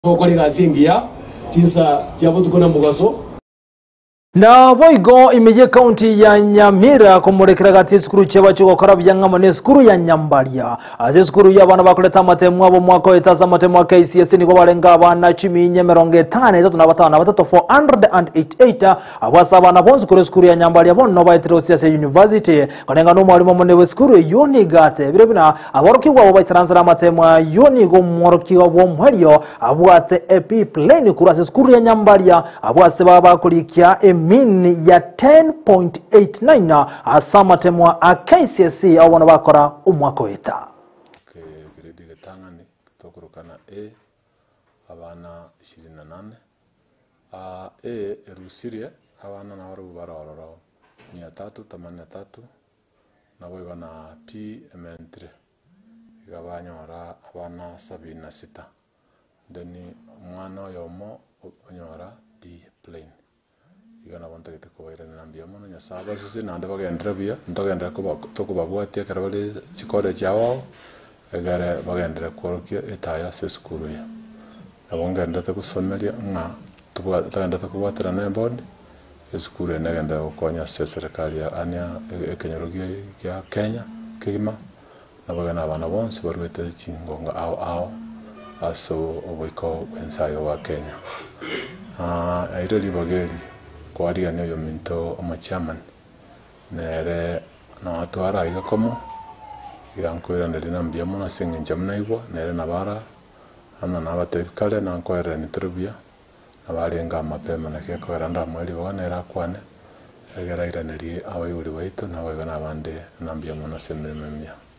Sokoli gasingia chinsa chabo tukona mugaso na boigo imeje county ya Nyamira kumurekera gati skuru cheba chuko karabya ngamane skuru ya Nyambaria aze skuru ya bana bakuleta matemu abo mwako etaza matemu wa KCS ni barenga abana 153 na batana batatu 488 abasaba na bonzi kure skuru ya Nyambaria bonno bayitiro CSA University kanenga no mwalimu monne skuru yoni gate birebina abaruki wabo bayitranzira matemu yoni go mworoki wabo mweryo abwate epi plane kurase skuru ya Nyambaria abwase baba kulikia min ya 10.89 asama temwa KCSE au wana bakora umwako weta grade gatangani tokurukana abana 28 erusirie abana na baru barororo 383 nabo ibana PMN3 igabanyora abana 76 deni mwana yomo onyora B plane igana bonta gitekubaira nambia mono nyasaba sisi nande bagendera bia ntogendera tokubabwatia karabale chikore chawo egare bagendera kworokia etaya se skuru ya abongenda tegusomeria nga tugenda tukubwatira na board skuru negenda konya serikali ya anya ekenyarugia ya Kenya kigima nabagana abana bonse barwete chingonga ao aso oboiko ensayo wa Kenya airo libageli kwari ane yo minto amachaman nere na atwara igakomo yankwera ndeli nambia mona sengenja mnaibwa nere nabara ana nabatekale na nkwera ni trubia nabarenga mapema na kekwera ndamwali bwana era kwane egera iraneri abayuri baito nabagana bande nambia mona semememia